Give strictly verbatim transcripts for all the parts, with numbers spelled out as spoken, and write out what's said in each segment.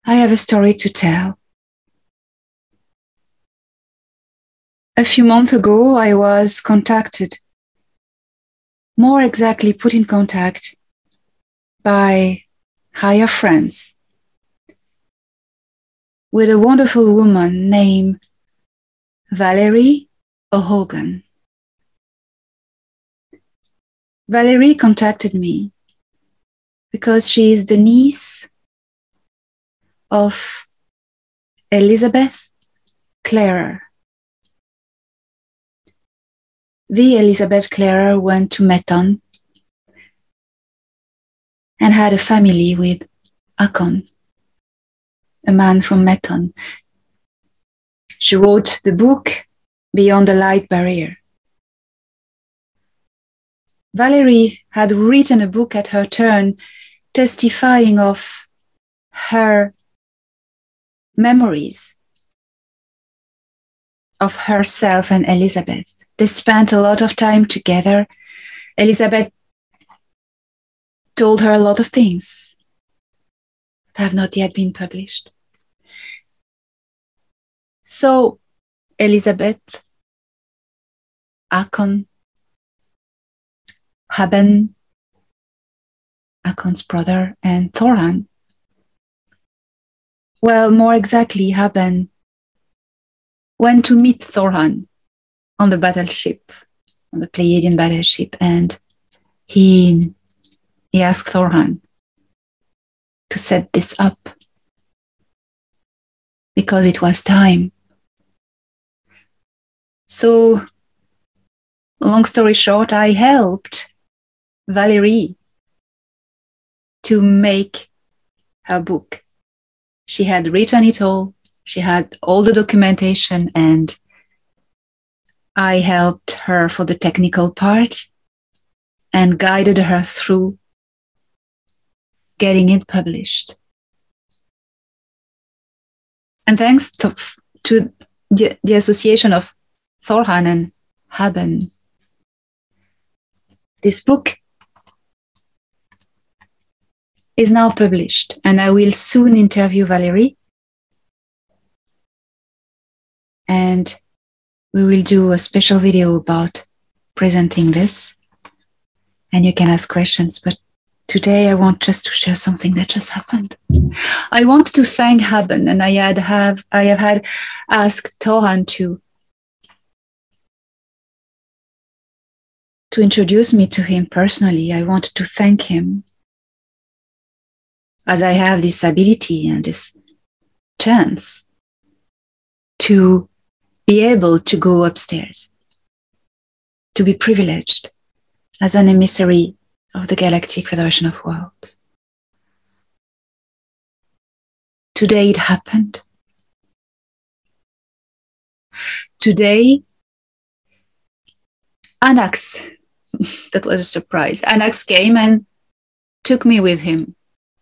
I have a story to tell. A few months ago, I was contacted, more exactly put in contact by higher friends with a wonderful woman named Valerie O'Hogan. Valerie contacted me because she is the niece of Elizabeth Clarer. The Elizabeth Clarer went to Meton and had a family with Akon, a man from Meton. She wrote the book Beyond the Light Barrier. Valerie had written a book at her turn, testifying of her memories of herself and Elizabeth. They spent a lot of time together. Elizabeth told her a lot of things that have not yet been published. So Elizabeth, Akon, Haben, Akon's brother, and Thorhan. Well, more exactly, Haben went to meet Thorhan on the battleship, on the Pleiadian battleship, and he, he asked Thorhan to set this up because it was time. So, long story short, I helped Valerie to make her book. She had written it all. She had all the documentation, and I helped her for the technical part and guided her through getting it published. And thanks to, to the, the association of Thorhan and Haben, this book is now published, and I will soon interview Valerie, and we will do a special video about presenting this, and you can ask questions. But today I want just to share something that just happened. I want to thank Haben, and I had have I have had asked Thorhan to to introduce me to him personally. I wanted to thank him, as I have this ability and this chance to be able to go upstairs, to be privileged as an emissary of the Galactic Federation of Worlds. Today it happened. Today, Anax, that was a surprise, Anax came and took me with him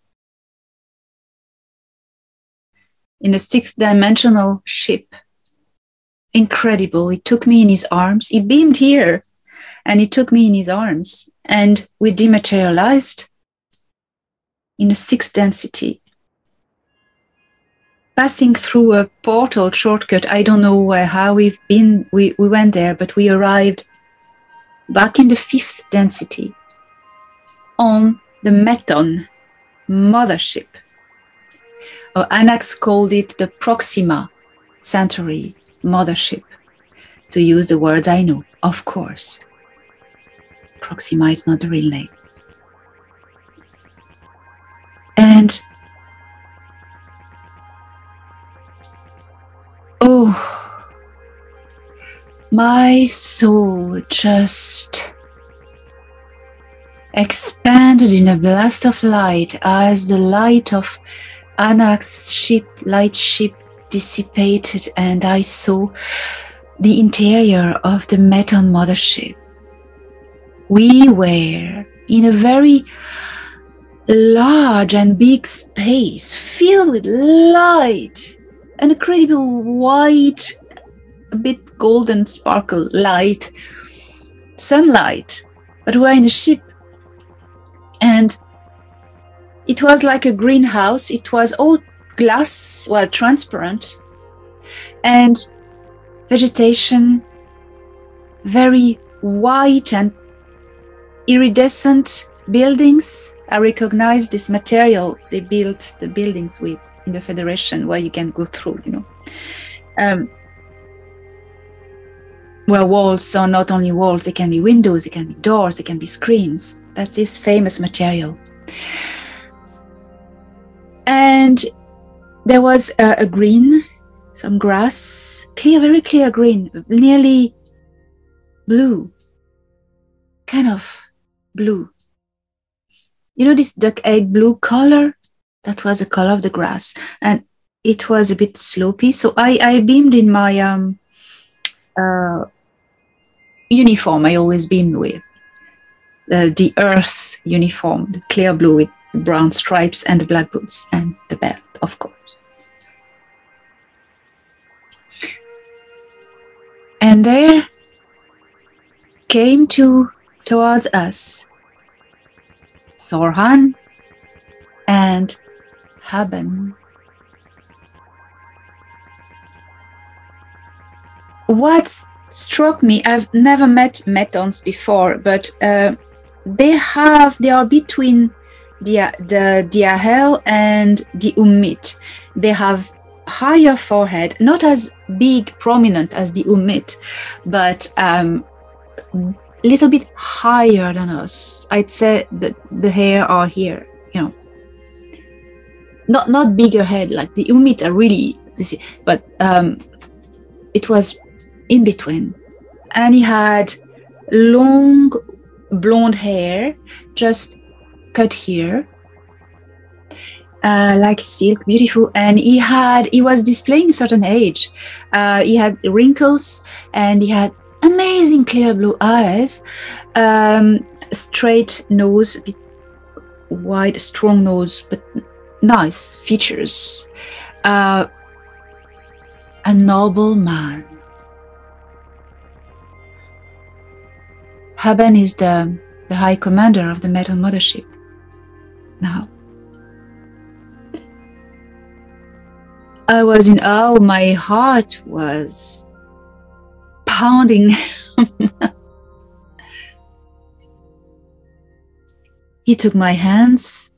in a sixth dimensional ship. Incredible. He took me in his arms. He beamed here and he took me in his arms, and we dematerialized in a sixth density, passing through a portal shortcut. I don't know where, how we've been, we, we went there, but we arrived back in the fifth density on the Meton mothership. Or Anax called it the Proxima Centauri mothership, to use the words I know, of course. Proxima is not the real name. And oh, my soul just expanded in a blast of light as the light of Anax's ship, light ship, dissipated, and I saw the interior of the Meton mothership. We were in a very large and big space filled with light, an incredible white, a bit golden sparkle light, sunlight, but we were in a ship, and it was like a greenhouse. It was all glass, well, transparent, and vegetation, very white and iridescent buildings. I recognize this material they built the buildings with in the Federation, where you can go through, you know. Um, where walls are not only walls, they can be windows, they can be doors, they can be screens. That's this famous material. And there was a, a green, some grass, clear, very clear green, nearly blue, kind of blue. You know this duck egg blue color? That was the color of the grass. And it was a bit slopey. So I, I beamed in my um, uh, uniform I always beamed with. Uh, the earth uniform, the clear blue with the brown stripes and the black boots and the belt, of course. And there came to towards us Thorhan and Haben. What struck me, I've never met Metons before, but uh, they have, they are between the, the Diahel and the Ummit. They have higher forehead, not as big, prominent as the Ummit, but um, little bit higher than us. I'd say that the hair are here, you know, not not bigger head like the Ummit are really, you see, but um, it was in between. And he had long blonde hair, just cut here, uh, like silk, beautiful. And he had, he was displaying a certain age. Uh, he had wrinkles and he had amazing clear blue eyes, um, straight nose, a bit wide, strong nose, but nice features. Uh, a noble man. Haben is the, the high commander of the Meton mothership now. I was in awe, my heart was pounding. He took my hands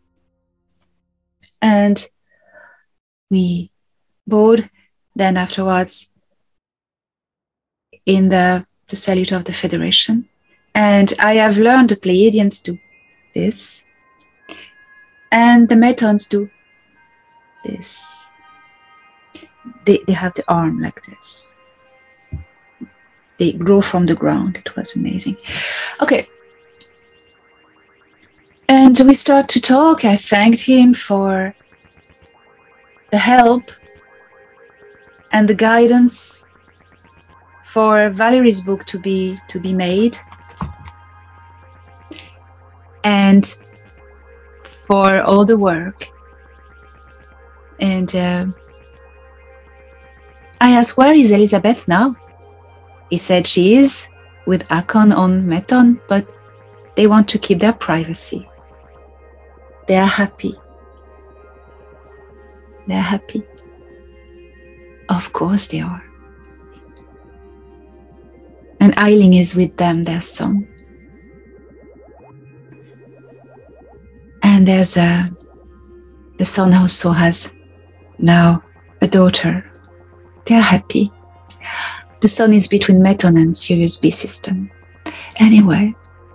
and we bowed. Then afterwards in the, the salute of the Federation. And I have learned the Pleiadians do this. And the Metons do this. They, they have the arm like this. They grow from the ground. It was amazing. Okay. And we start to talk. I thanked him for the help and the guidance for Valerie's book to be to be made, and for all the work. And uh, I asked, where is Elizabeth now? He said she is with Akon on Meton, but they want to keep their privacy. They are happy. They are happy. Of course they are. And Eiling is with them, their son. And there's a, the son also has now a daughter. They are happy. The son is between Meton and Sirius B system. Anyway,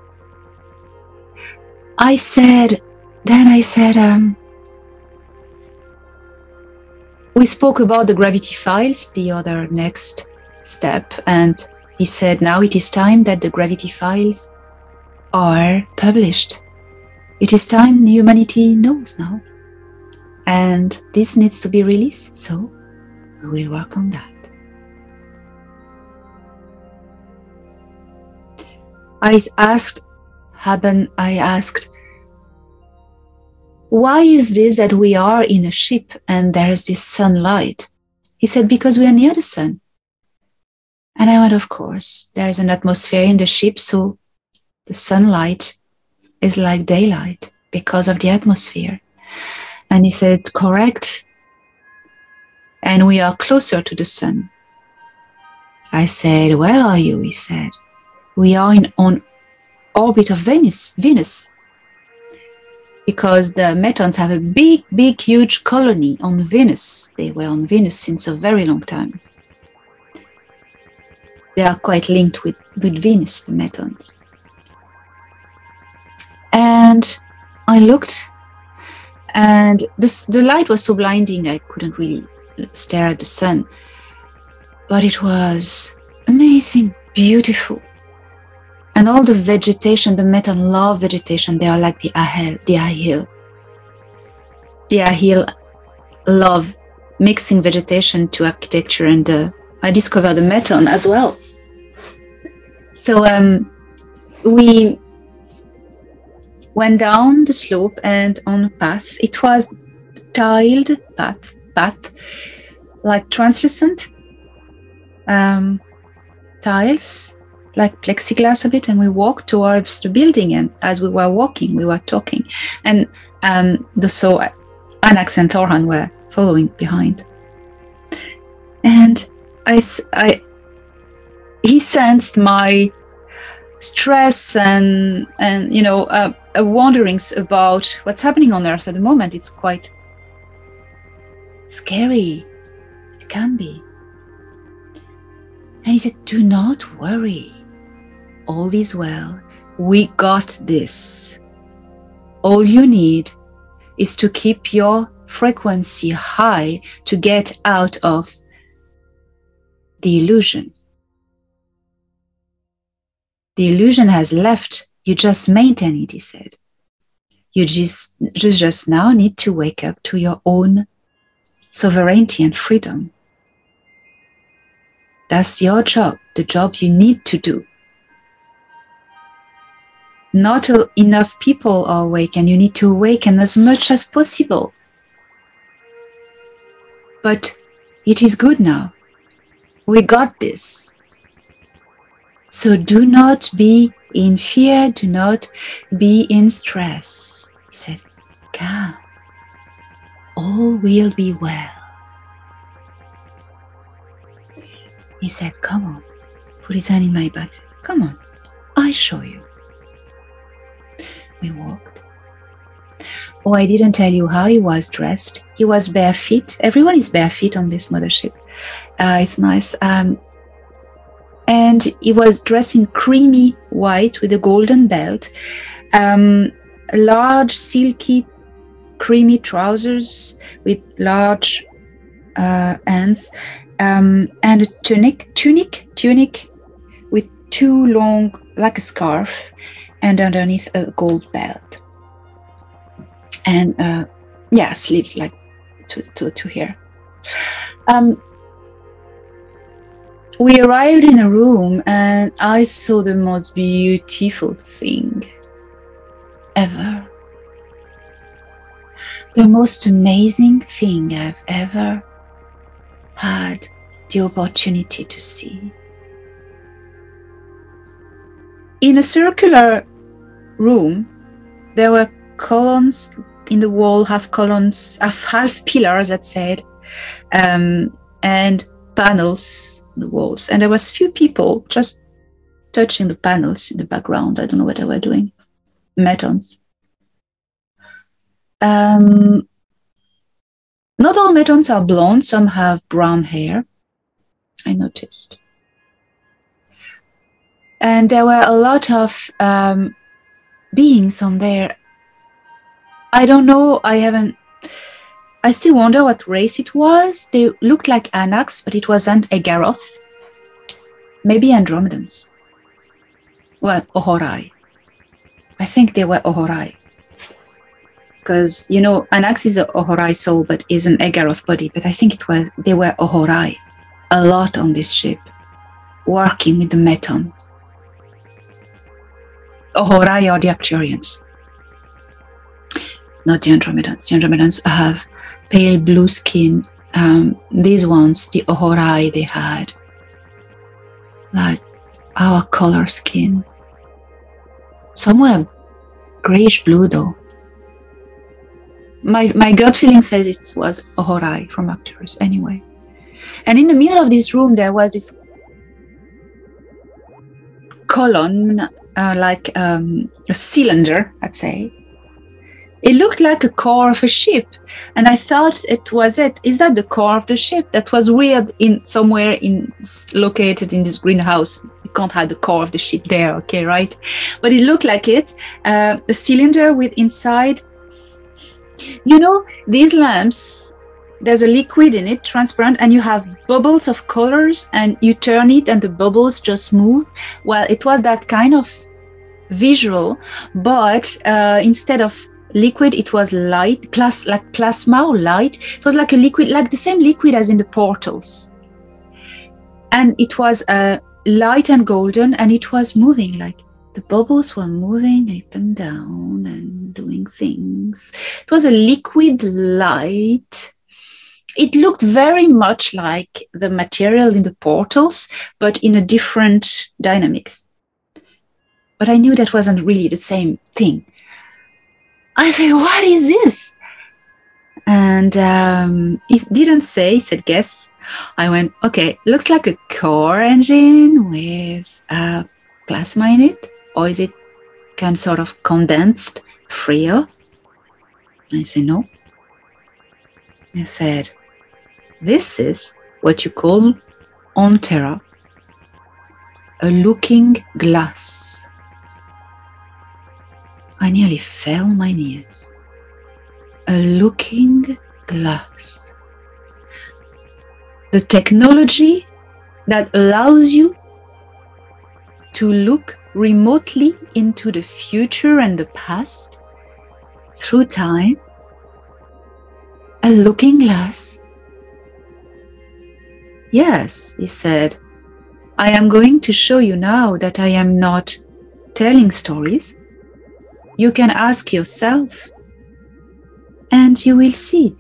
I said, then I said, um, we spoke about the gravity files, the other next step, and he said now it is time that the gravity files are published. It is time humanity knows now. And this needs to be released, so we will work on that. I asked Haben, I asked, why is this that we are in a ship and there's this sunlight? He said, because we are near the sun. And I went, of course, there is an atmosphere in the ship, so the sunlight is like daylight because of the atmosphere. And he said, correct, and we are closer to the sun. I said, where are you? He said, we are in on orbit of Venus, Venus. Because the Metons have a big, big, huge colony on Venus. They were on Venus since a very long time. They are quite linked with, with Venus, the Metons. And I looked, and this, the light was so blinding I couldn't really stare at the sun. But it was amazing, beautiful. And all the vegetation, the Meton love vegetation. They are like the Ahel, the Ahil. The Ahil love mixing vegetation to architecture, and uh, I discovered the Meton as well. So um, we went down the slope and on a path. It was tiled path, path like translucent um, tiles, like plexiglass a bit, and we walked towards the building. And as we were walking, we were talking, and um, the so Anax and Thorhan were following behind. And I, I, he sensed my stress and and you know uh, uh, wonderings about what's happening on Earth at the moment. It's quite scary. It can be. And he said, "Do not worry. All is well. We got this. All you need is to keep your frequency high to get out of the illusion. The illusion has left. You just maintain it," he said. You just, you just now need to wake up to your own sovereignty and freedom. That's your job, the job you need to do. Not enough people are awake, and you need to awaken as much as possible. But it is good now. We got this. So do not be in fear, do not be in stress. He said, "Come, all will be well." He said, "Come on." Put his hand in my back. Said, "Come on, I show you." We walked. Oh, I didn't tell you how he was dressed. He was bare feet. Everyone is bare feet on this mothership. Uh, it's nice. Um, and he was dressed in creamy white with a golden belt, um, large, silky, creamy trousers with large uh, ends, um, and a tunic, tunic, tunic with two long, like a scarf, and underneath a gold belt. And uh, yeah, sleeves like to, to, to here. Um, we arrived in a room, and I saw the most beautiful thing ever. The most amazing thing I've ever had the opportunity to see. In a circular room, there were columns in the wall, half columns, half, half pillars that said, um, and panels on the walls. And there was few people just touching the panels in the background. I don't know what they were doing. Metons. Um, not all Metons are blonde. Some have brown hair, I noticed. And there were a lot of um, beings on there. I don't know, I haven't, I still wonder what race it was. They looked like Anax, but it wasn't Egaroth. Maybe Andromedans. Well, Ohorai. I think they were Ohorai. Because, you know, Anax is an Ohorai soul, but is an Egaroth body. But I think it was, they were Ohorai. A lot on this ship. Working with the Meton. Ohorai are the Acturians. Not the Andromedans. The Andromedans have pale blue skin. Um, these ones, the Ohorai, they had like our color skin. Some were grayish blue though. My my gut feeling says it was Ohorai from Arcturus anyway. And in the middle of this room, there was this column, uh, like um, a cylinder, I'd say. It looked like a core of a ship, and I thought it was it. Is that the core of the ship? That was weird. In somewhere in located in this greenhouse, you can't have the core of the ship there, okay, right? But it looked like it. Uh, the cylinder with inside, you know, these lamps. There's a liquid in it, transparent, and you have bubbles of colors, and you turn it, and the bubbles just move. Well, it was that kind of visual, but uh, instead of liquid, it was light, plus like plasma or light. It was like a liquid, like the same liquid as in the portals. And it was uh, light and golden, and it was moving, like the bubbles were moving up and down and doing things. It was a liquid light. It looked very much like the material in the portals, but in a different dynamics. But I knew that wasn't really the same thing. I said, what is this? And um, he didn't say, he said, guess. I went, okay, looks like a core engine with uh, plasma in it. Or is it kind of sort of condensed, freer? I said, no. I said, this is what you call on Terra a looking glass. I nearly fell on my knees. A looking glass. The technology that allows you to look remotely into the future and the past through time. A looking glass. Yes, he said, I am going to show you now that I am not telling stories. You can ask yourself, and you will see.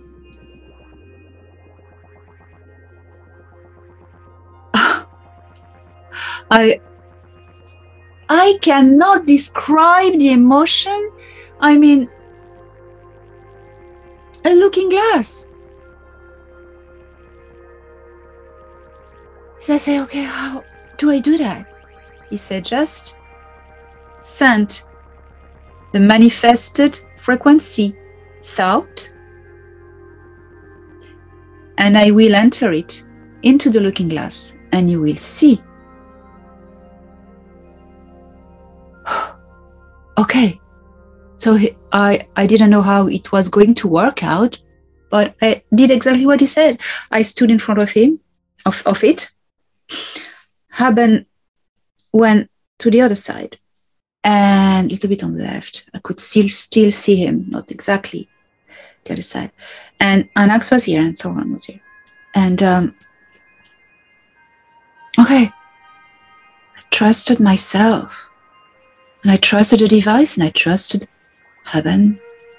I, I cannot describe the emotion. I mean, a looking glass. So I say, okay, how do I do that? He said, just send the manifested frequency thought, and I will enter it into the looking glass, and you will see. Okay, so he, I, I didn't know how it was going to work out, but I did exactly what he said. I stood in front of him, of, of it. Haben went to the other side, and a little bit on the left. I could still still see him, not exactly the other side. And Anax was here, and Thoran was here. And um, okay, I trusted myself, and I trusted the device, and I trusted Haben.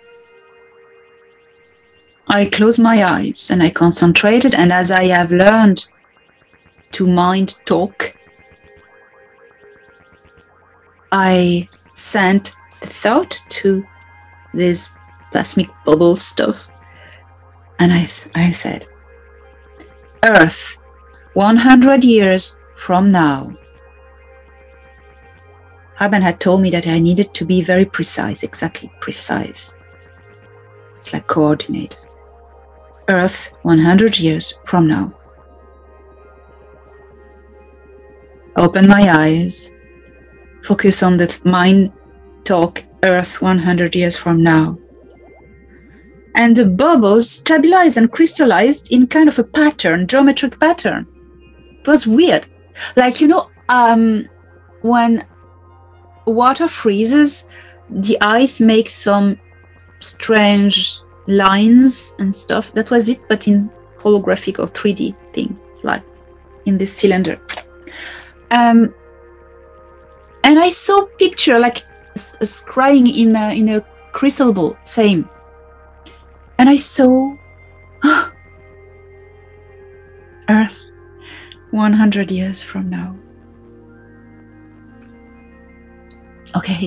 I closed my eyes, and I concentrated, and as I have learned to mind talk, I sent the thought to this plasmic bubble stuff, and I, I said, Earth, one hundred years from now. Haben had told me that I needed to be very precise, exactly precise. It's like coordinates. Earth, one hundred years from now. Open my eyes, focus on the mind talk, Earth one hundred years from now. And the bubbles stabilized and crystallized in kind of a pattern, geometric pattern. It was weird. Like, you know, um, when water freezes, the ice makes some strange lines and stuff. That was it, but in holographic or three D thing, like in this cylinder. Um, and I saw picture like scrying in a, in a crystal ball, same. And I saw oh, Earth one hundred years from now. Okay.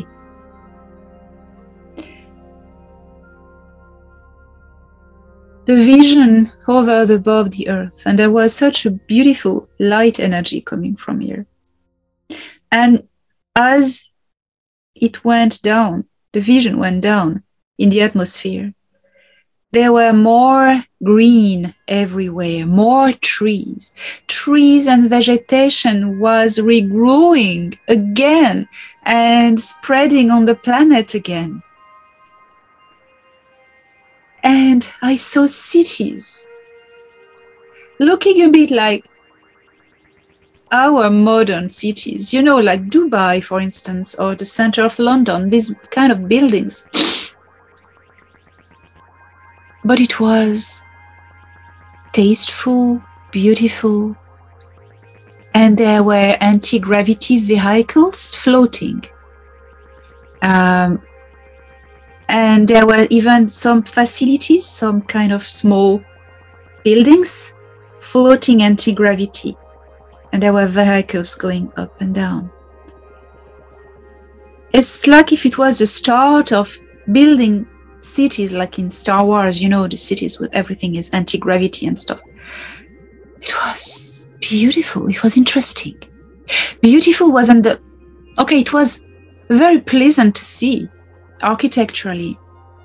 the vision hovered above the earth, and there was such a beautiful light energy coming from here. And as it went down, the vision went down in the atmosphere, there were more green everywhere, more trees. Trees and vegetation was regrowing again and spreading on the planet again. And I saw cities looking a bit like our modern cities, you know, like Dubai, for instance, or the center of London, these kind of buildings. But it was tasteful, beautiful, and there were anti-gravity vehicles floating. Um, and there were even some facilities, some kind of small buildings floating anti-gravity. And there were vehicles going up and down. It's like if it was the start of building cities like in Star Wars, you know, the cities with everything is anti-gravity and stuff. It was beautiful. It was interesting. Beautiful wasn't the... Okay, it was very pleasant to see architecturally.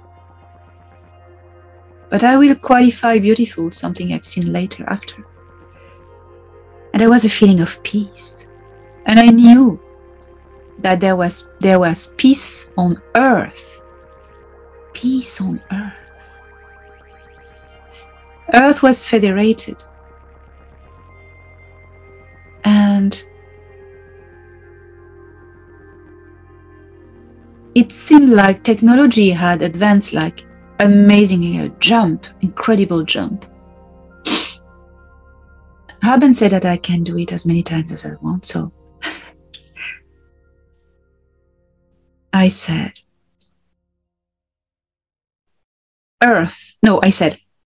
But I will qualify beautiful, something I've seen later after. And there was a feeling of peace. And I knew that there was, there was peace on earth. Peace on earth. Earth was federated. And it seemed like technology had advanced like amazingly, a jump, incredible jump. I haven't said that I can do it as many times as I want, so I said, Earth, no, I said,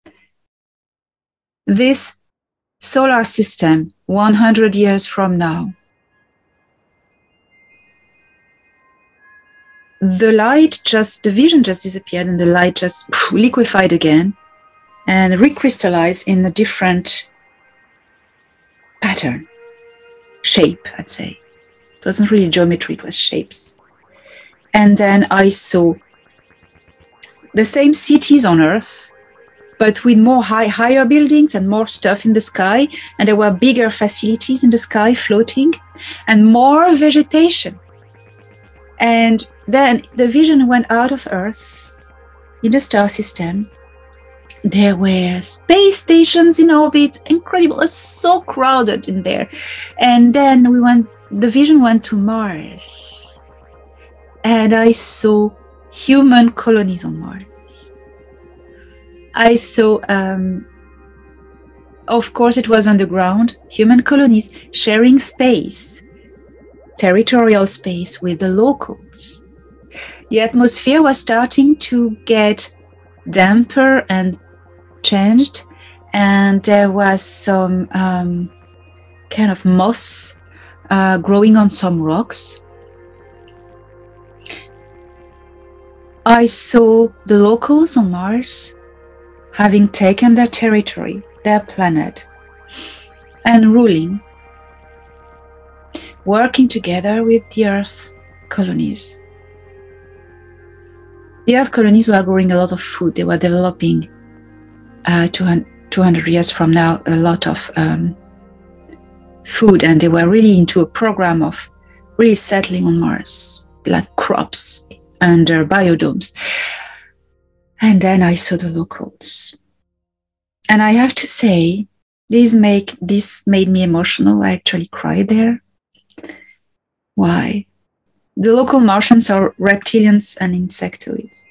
this solar system one hundred years from now, the light just, the vision just disappeared and the light just poof, liquefied again and recrystallized in a different pattern, shape, I'd say. It wasn't really geometry, it was shapes. And then I saw the same cities on Earth, but with more high, higher buildings and more stuff in the sky. And there were bigger facilities in the sky floating and more vegetation. And then the vision went out of Earth in the star system. There were space stations in orbit, incredible, it was so crowded in there. And then we went, the vision went to Mars. And I saw human colonies on Mars. I saw, um, of course it was underground, human colonies sharing space, territorial space with the locals. The atmosphere was starting to get damper and changed, and there was some um, kind of moss uh, growing on some rocks. I saw the locals on Mars having taken their territory, their planet, and ruling, working together with the Earth colonies. The Earth colonies were growing a lot of food. They were developing uh, two hundred years from now a lot of um, food, and they were really into a program of really settling on Mars, like crops under biodomes. And then I saw the locals. And I have to say, this, make, this made me emotional. I actually cried there. Why? The local Martians are reptilians and insectoids.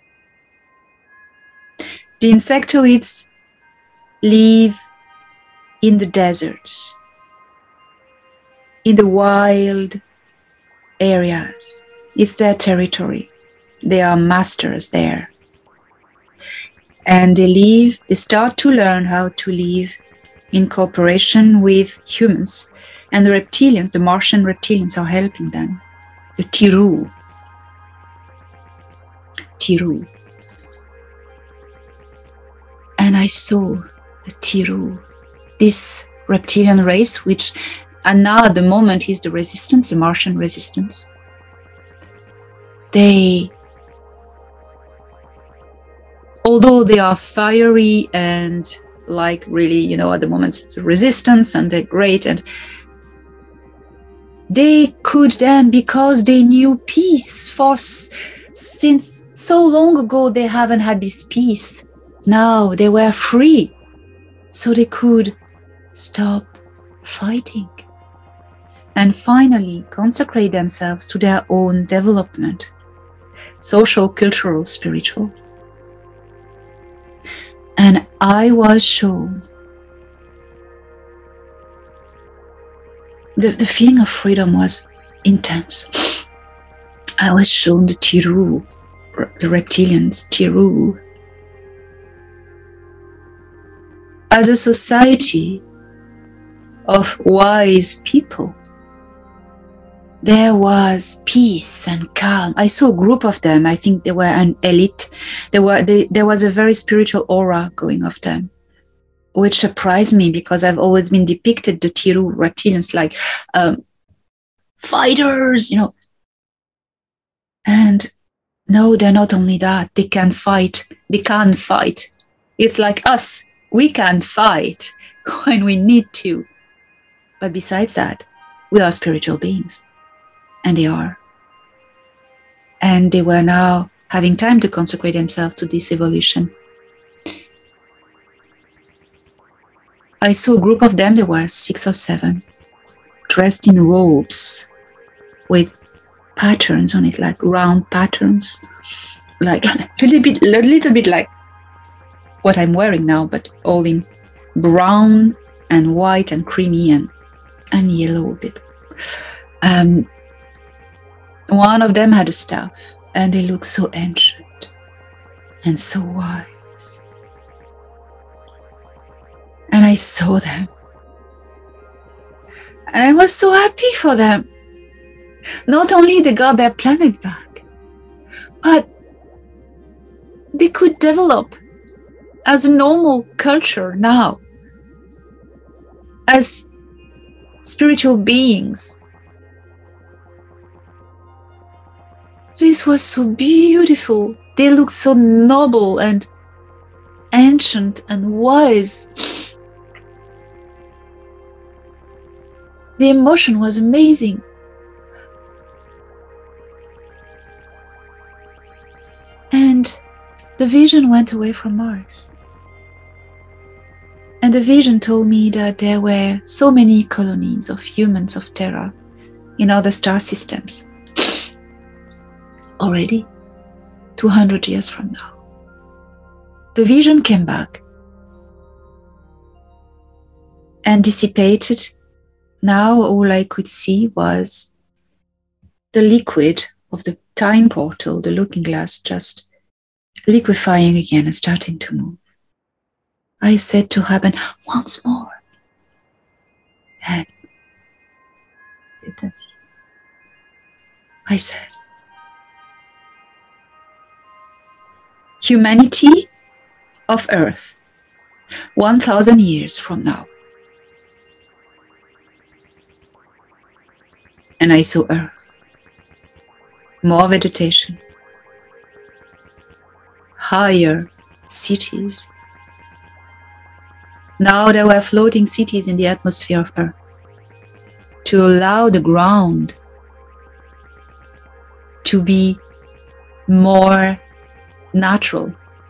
The insectoids live in the deserts, in the wild areas. It's their territory. They are masters there. And they live, they start to learn how to live in cooperation with humans. And the reptilians, the Martian reptilians, are helping them. The Tiru. Tiru. And I saw the Tiru, this reptilian race, which, and now at the moment is the resistance, the Martian resistance. They, although they are fiery and like really, you know, at the moment it's the resistance and they're great, and they could then, because they knew peace, for s- since so long ago they haven't had this peace. Now they were free, so they could stop fighting and finally consecrate themselves to their own development, social, cultural, spiritual. And I was shown the, the feeling of freedom was intense. I was shown the Tiru, the reptilians, Tiru, as a society of wise people. There was peace and calm. I saw a group of them. I think they were an elite. They were, they, there was a very spiritual aura going off them, which surprised me because I've always been depicted the Tiru reptilians like um, fighters, you know. And no, they're not only that. They can fight. They can fight. It's like us. We can fight when we need to. But besides that, we are spiritual beings. And they are. And they were now having time to consecrate themselves to this evolution. I saw a group of them, there were six or seven, dressed in robes with patterns on it, like round patterns, like a little bit, a little bit like what I'm wearing now, but all in brown and white and creamy and, and yellow a bit. Um, one of them had a staff, and they looked so ancient and so wise. And I saw them. And I was so happy for them. Not only they got their planet back, but they could develop as a normal culture now, as spiritual beings. This was so beautiful. They looked so noble and ancient and wise. The emotion was amazing. And the vision went away from Mars. And the vision told me that there were so many colonies of humans of Terra in other star systems. Already, two hundred years from now. The vision came back and dissipated. Now all I could see was the liquid of the time portal, the looking glass, just liquefying again and starting to move. I said to heaven, once more. And it does. I said, humanity of Earth, one thousand years from now. And I saw Earth, more vegetation, higher cities. Now there were floating cities in the atmosphere of Earth to allow the ground to be more natural,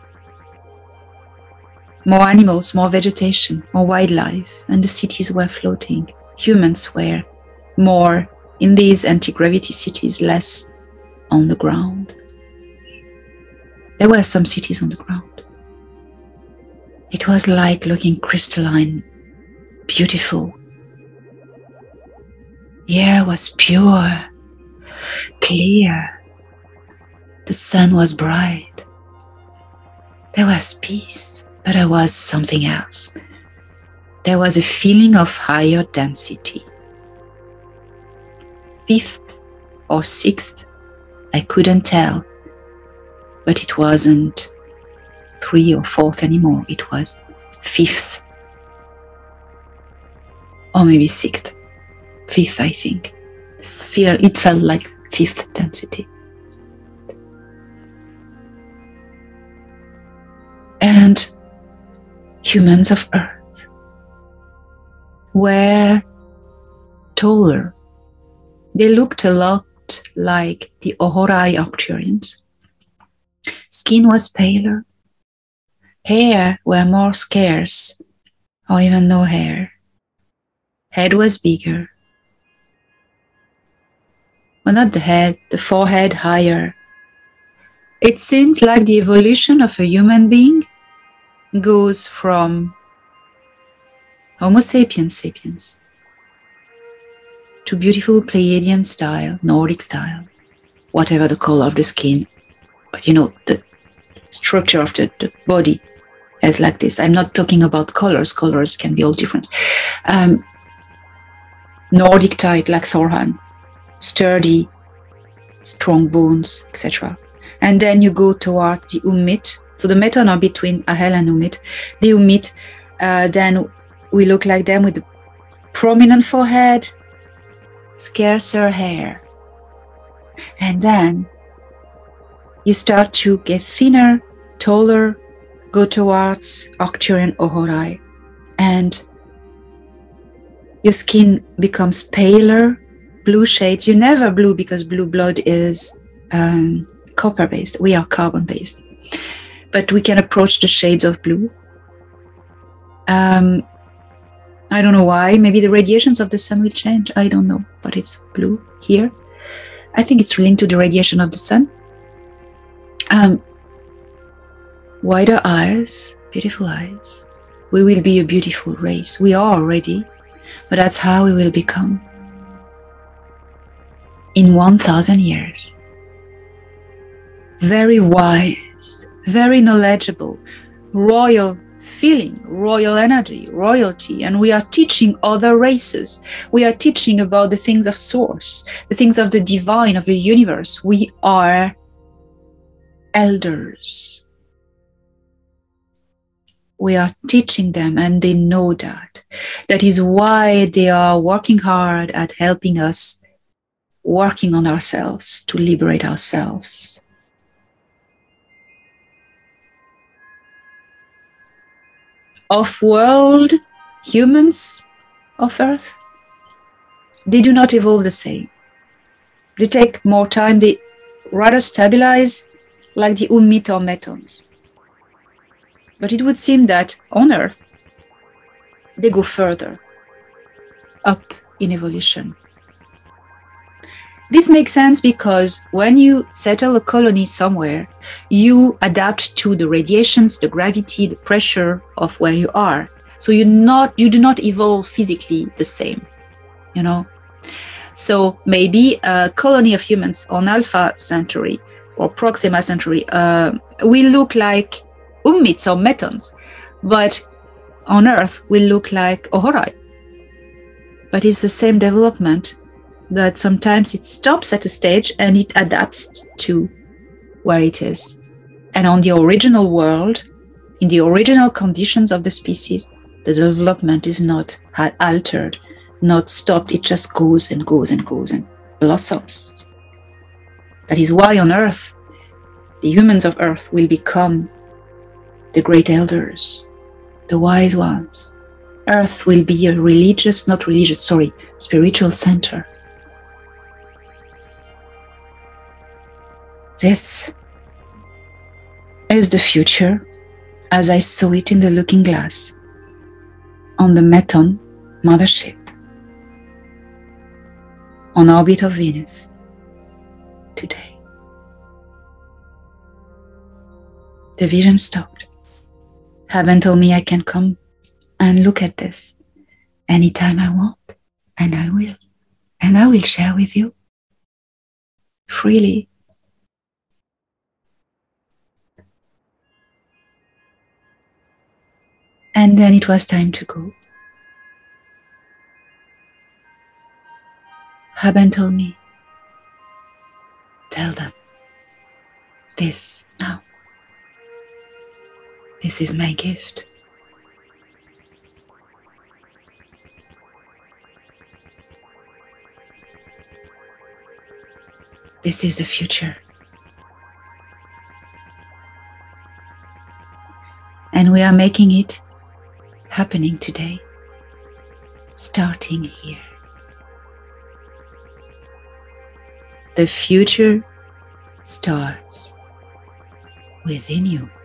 more animals, more vegetation, more wildlife, and the cities were floating. Humans were more in these anti-gravity cities, less on the ground. There were some cities on the ground. It was like looking crystalline, beautiful. The air was pure, clear. The sun was bright. There was peace, but there was something else. There was a feeling of higher density. Fifth or sixth, I couldn't tell, but it wasn't three or fourth anymore. It was fifth. Or maybe sixth. Fifth, I think. It felt like fifth density. And humans of Earth were taller. They looked a lot like the Ohorai Arcturians. Skin was paler. Hair were more scarce, or even no hair. Head was bigger. Well, not the head, the forehead higher. It seemed like the evolution of a human being goes from Homo sapiens sapiens to beautiful Pleiadian style, Nordic style, whatever the color of the skin. But you know, the structure of the, the body is like this. I'm not talking about colors. Colors can be all different. Um, Nordic type, like Thorhan, sturdy, strong bones, et cetera. And then you go towards the Ummit. So the Meton are between Ahel and Ummit. The Ummit, uh, then we look like them with a prominent forehead, scarcer hair. And then you start to get thinner, taller, go towards Arcturian Ohorai. And your skin becomes paler, blue shades. You're never blue because blue blood is um, copper-based. We are carbon-based. But we can approach the shades of blue. Um, I don't know why. Maybe the radiations of the sun will change. I don't know. But it's blue here. I think it's linked to the radiation of the sun. Um, wider eyes, beautiful eyes. We will be a beautiful race. We are already. But that's how we will become. In one thousand years. Very wise, very knowledgeable, royal feeling, royal energy, royalty. And we are teaching other races. We are teaching about the things of source, the things of the divine, of the universe. We are elders. We are teaching them, and they know that. That is why they are working hard at helping us, working on ourselves to liberate ourselves. Off-world humans of Earth, they do not evolve the same. They take more time. They rather stabilize like the Ummit or Metons. But it would seem that on Earth, they go further up in evolution. This makes sense because when you settle a colony somewhere, you adapt to the radiations, the gravity, the pressure of where you are. So you're not, you do not evolve physically the same, you know. So maybe a colony of humans on Alpha Centauri or Proxima Centauri uh, will look like Ummits or Metons, but on Earth will look like Ohorai. But it's the same development, that sometimes it stops at a stage and it adapts to where it is. And on the original world, in the original conditions of the species, the development is not altered, not stopped. It just goes and goes and goes and blossoms. That is why on Earth, the humans of Earth will become the great elders, the wise ones. Earth will be a religious, not religious, sorry, spiritual center. This is the future as I saw it in the looking glass on the Meton mothership on orbit of Venus today. The vision stopped. Heaven told me I can come and look at this anytime I want, and I will. And I will share with you freely. And then it was time to go. Haben told me, tell them this now. This is my gift. This is the future. And we are making it happening today, starting here. The future starts within you.